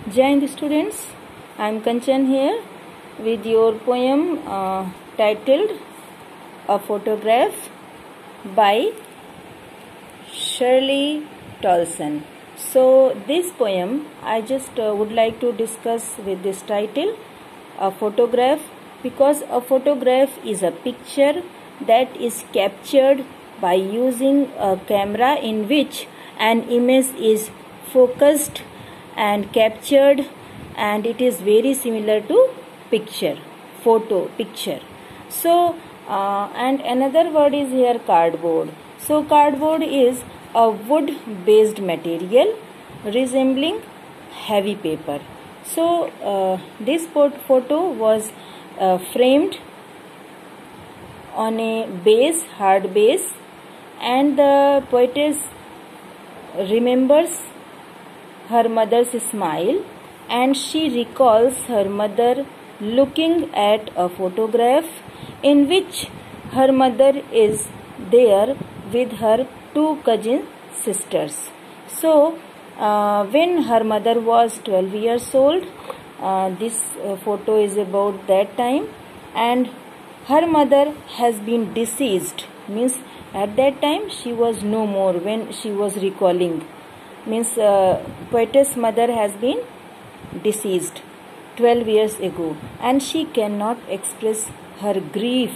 Jai Hind students, I am Kanchan here with your poem titled A Photograph by Shirley Tolson. So this poem I just would like to discuss with this title, A Photograph, because a photograph is a picture that is captured by using a camera in which an image is focused and captured, and it is very similar to picture. So and another word is here cardboard. So cardboard is a wood based material resembling heavy paper. So this photo was framed on a hard base, and the poetess remembers her mother's smile, and she recalls her mother looking at a photograph in which her mother is there with her two cousin sisters. So when her mother was 12 years old, this photo is about that time, and her mother has been deceased, means at that time she was no more when she was recalling, means poetess mother has been deceased 12 years ago, and she cannot express her grief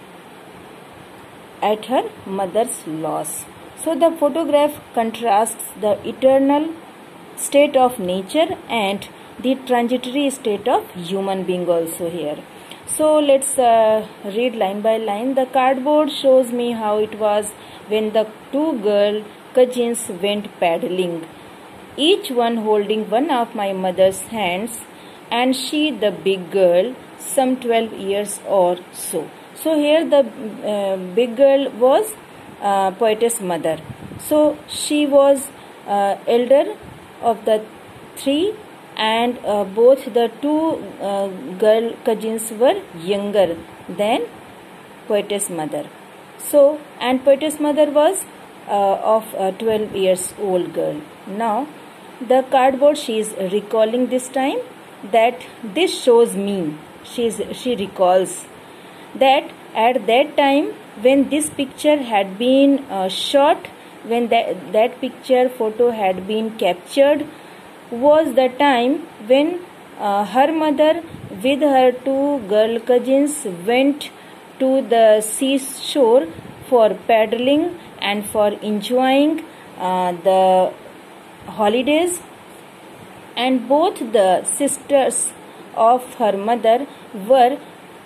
at her mother's loss. So the photograph contrasts the eternal state of nature and the transitory state of human being also here. So let's read line by line. The cardboard shows me how it was when the two girl cousins went paddling, each one holding one of my mother's hands, and she, the big girl, some 12 years or so. So here the big girl was poetess mother. So she was elder of the three, and both the two girl cousins were younger than poetess mother. So, and poetess mother was of a 12 years old girl. Now the cardboard, she is recalling this time, that this shows me, she recalls that at that time when this picture had been shot, when that picture photo had been captured, was the time when her mother with her two girl cousins went to the seashore for paddling and for enjoying the holidays, and both the sisters of her mother were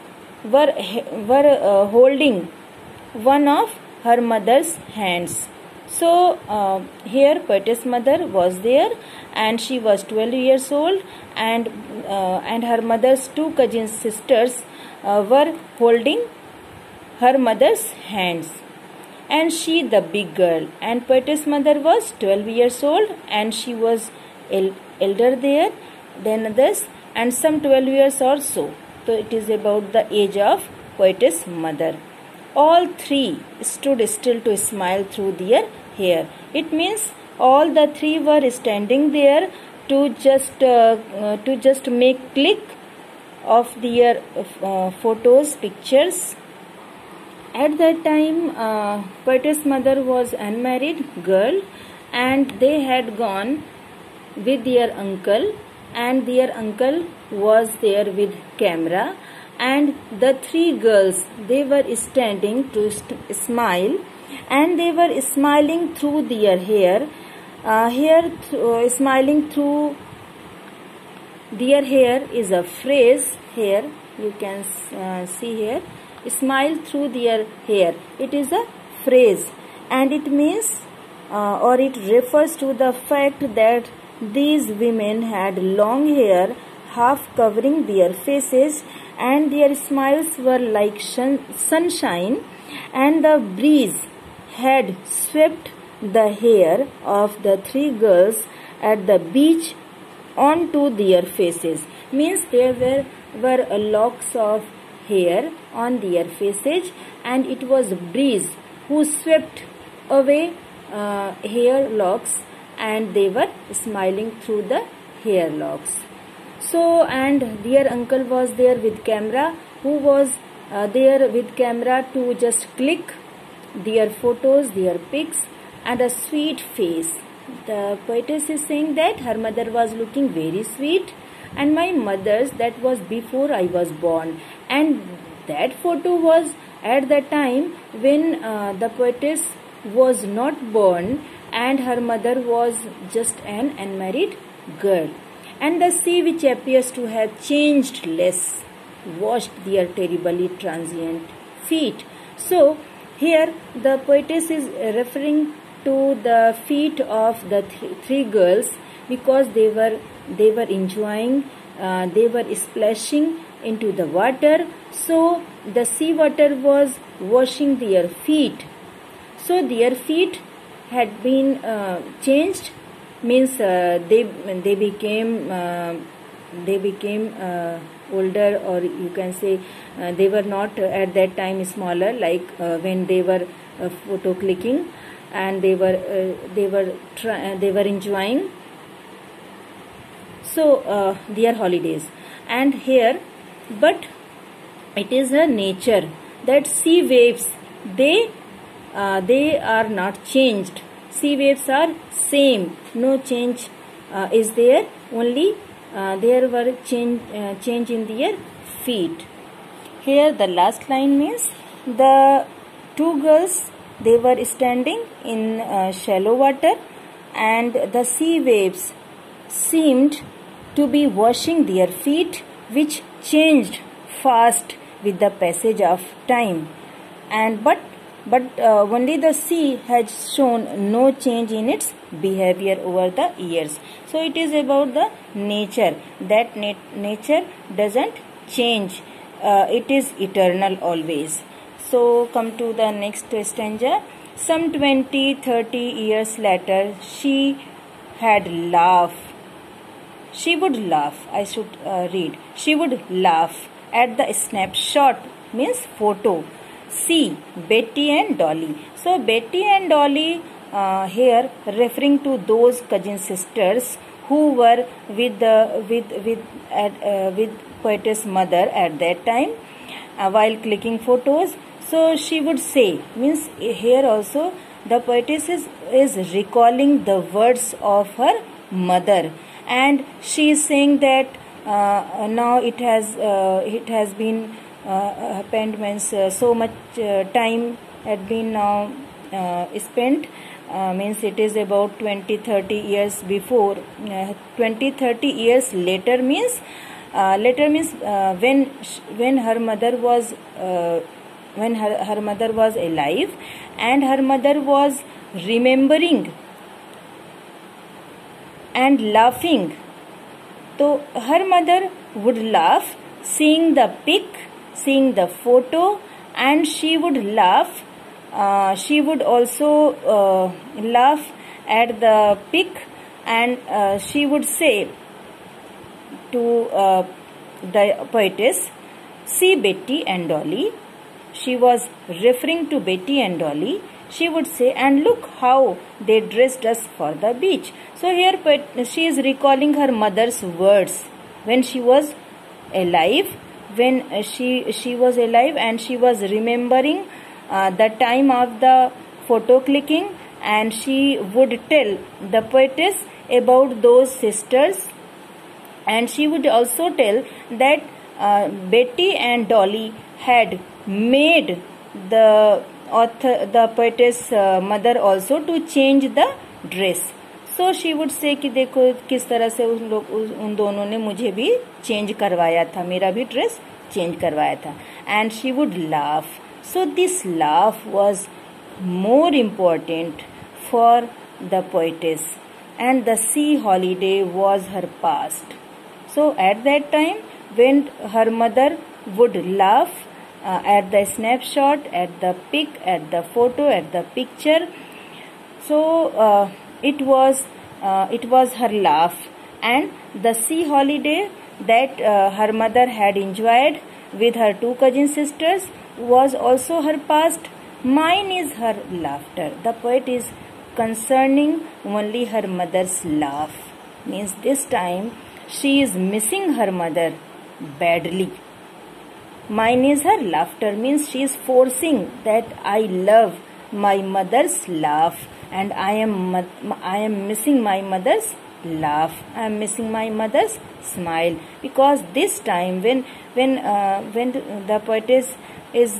holding one of her mother's hands. So here poetess mother was there, and she was 12 years old, and her mother's two cousin sisters were holding her mother's hands, and she, the big girl, and poetess mother was 12 years old, and she was elder there than others, and some 12 years or so. So it is about the age of poetess mother. All three stood still to smile through their hair. It means all the three were standing there to just make click of their photos, pictures. At that time, poetess mother was unmarried girl, and they had gone with their uncle, and their uncle was there with camera, and the three girls, they were standing to smile, and they were smiling through their hair. Smiling through their hair is a phrase here, you can see here, smile through their hair. It is a phrase, and it means or it refers to the fact that these women had long hair half covering their faces, and their smiles were like sunshine, and the breeze had swept the hair of the three girls at the beach onto their faces. Means there were locks of hair on their faces, and it was breeze who swept away hair locks, and they were smiling through the hair locks. So, and their uncle was there with camera, who was there with camera to just click their photos, their pics, and a sweet face. The poetess is saying that her mother was looking very sweet, and my mother's, that was before I was born. And that photo was at the time when the poetess was not born, and her mother was just an unmarried girl. And the sea, which appears to have changed less, washed their terribly transient feet. So here the poetess is referring to the feet of the three girls, because they were enjoying, they were splashing into the water. So the sea water was washing their feet. So their feet had been changed, means they became older, or you can say they were not at that time smaller, like when they were photo clicking, and they were enjoying so their holidays. And here, but it is a nature that sea waves, they are not changed. Sea waves are same, no change is there, only there were change in their feet. Here the last line means the two girls, they were standing in shallow water, and the sea waves seemed to be washing their feet, which changed fast with the passage of time. And but only the sea has shown no change in its behavior over the years. So it is about the nature, that nature doesn't change, it is eternal always. So come to the next stanza. Some 20-30 years later, she would laugh, I should read. She would laugh at the snapshot, means photo. See Betty and Dolly. So Betty and Dolly here referring to those cousin sisters who were with poetess mother at that time while clicking photos. So she would say, means here also the poetess is recalling the words of her mother, and she is saying that now it has been happened, means so much time had been now spent, means it is about 20-30 years before, 20-30 years later means when her mother was her mother was alive, and her mother was remembering and laughing. So her mother would laugh seeing the pic, seeing the photo, and she would laugh. She would also laugh at the pic, and she would say to the poetess, see Betty and Dolly. She was referring to Betty and Dolly. She would say, and look how they dressed us for the beach. So here she is recalling her mother's words when she was alive, when she was alive, and she was remembering the time of the photo clicking, and she would tell the poetess about those sisters, and she would also tell that Betty and Dolly had made the poetess mother also to change the dress. So she would say कि देखो किस तरह से उन दोनों ने मुझे भी चेंज करवाया था, मेरा भी ड्रेस चेंज करवाया था. And she would laugh. So this laugh was more important for the poetess, and the sea holiday was her past. So at that time when her mother would laugh at the snapshot, at the pic, at the photo, at the picture, so it was her laugh, and the sea holiday that her mother had enjoyed with her two cousin sisters was also her past. Mine is her laughter. The poet is concerning only her mother's laugh. means this time she is missing her mother badly. Mine is her laughter, means she is forcing that I love my mother's laugh, and I am missing my mother's laugh. I am missing my mother's smile, because this time when the poetess is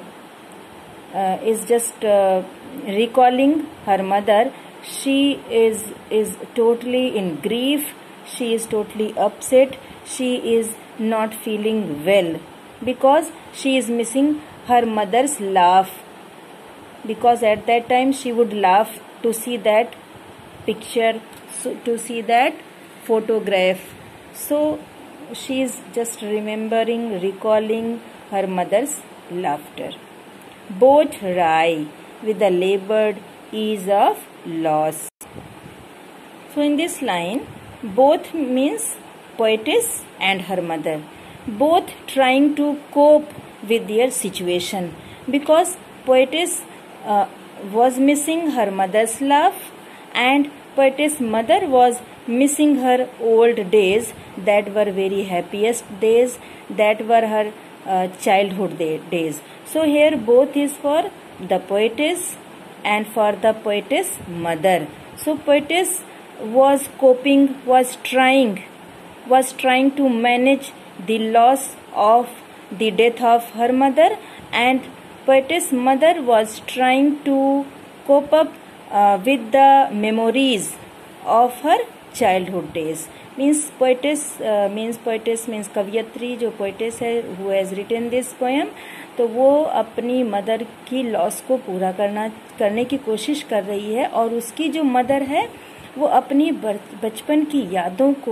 just recalling her mother, she is totally in grief. She is totally upset. She is not feeling well because she is missing her mother's laugh, because at that time she would laugh to see that picture, to see that photograph. So she is just recalling her mother's laughter. Both wry with the labored ease of loss. So in this line, both means poetess and her mother, both trying to cope with their situation, because poetess was missing her mother's laugh, and poetess mother was missing her old days that were very happiest days, that were her childhood days. So here both is for the poetess and for the poetess mother. So poetess was coping, was trying to manage the loss of the death of her mother, and poetess mother was trying to cope up with the memories of her childhood days. Means poetess means कवयत्री जो poetess है, who has written this poem, तो वो अपनी mother की loss को पूरा करने की कोशिश कर रही है, और उसकी जो मदर है वो अपनी बचपन की यादों को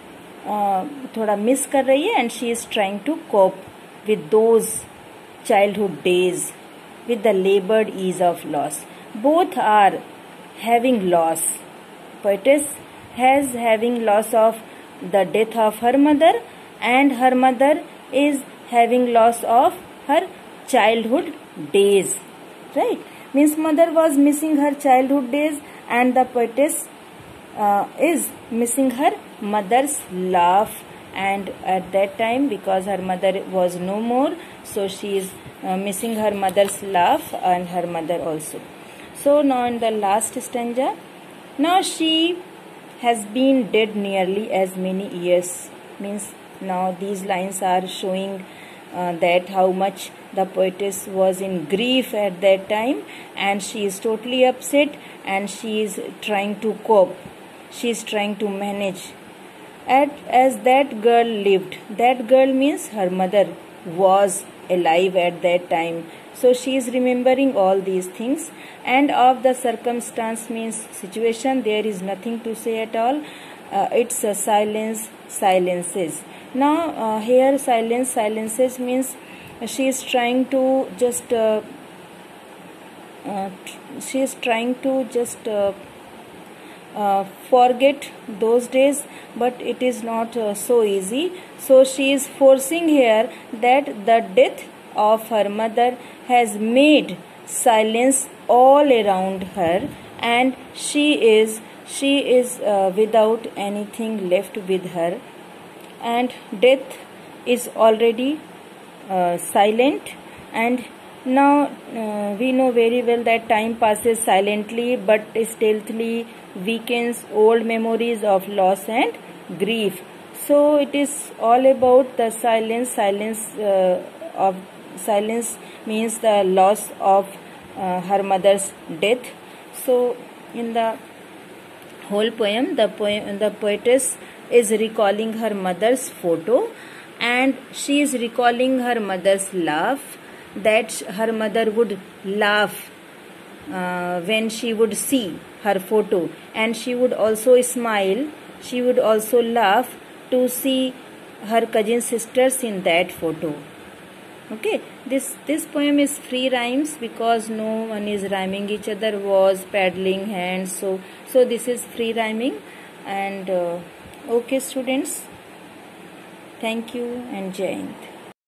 थोड़ा मिस कर रही है, and she is trying to cope with those childhood days with the labored ease of loss. Both are having loss. Poetess has having loss of the death of her mother, and her mother is having loss of her childhood days. Right? Means mother was missing her childhood days, and the poetess is missing her mother's laugh. And at that time, because her mother was no more, so she is missing her mother's laugh and her mother also. So now in the last stanza, now she has been dead nearly as many years. Means now these lines are showing that how much the poetess was in grief at that time, and she is totally upset, and she is trying to cope. She is trying to manage. As that girl lived, that girl means her mother was alive at that time, so she is remembering all these things, and of the circumstance means situation, there is nothing to say at all. It's a silences. Now here silences means she is trying to just forget those days, but it is not so easy. So she is forcing here that the death of her mother has made silence all around her, and she is without anything left with her, and death is already silent. And now we know very well that time passes silently, but stealthily weakens old memories of loss and grief. So it is all about the silence. Silence means the loss of her mother's death. So in the whole poem, the poetess is recalling her mother's photo, and she is recalling her mother's laugh, that her mother would laugh when she would see her photo, and she would also smile, she would also laugh to see her cousin sisters in that photo. Okay, this poem is free rhymes because no one is rhyming each other, was, paddling, hands, so this is free rhyming. And okay students, thank you and Jai Hind.